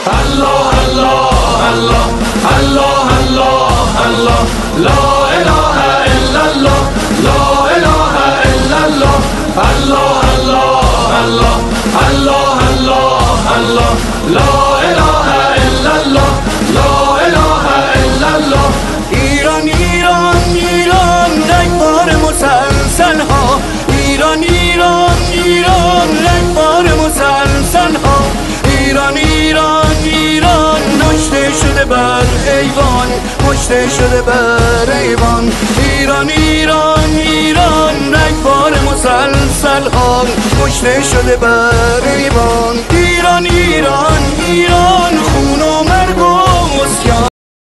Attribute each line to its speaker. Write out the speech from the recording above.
Speaker 1: الله الله الله الله الله الله لا اله الا الله لا اله الا الله الله الله الله الله الله الله لا اله الا الله لا اله الا الله ایران ایران ایران رگبار مسلسل ها ایران ایران ایران رگبار مسلسل ها ایران ایران ایران کشته شده بر ایوان کشته شده بر ایوان ایران ایران ایران رگبار مسلسل ها کشته شده بر ایوان ایران ایران ایران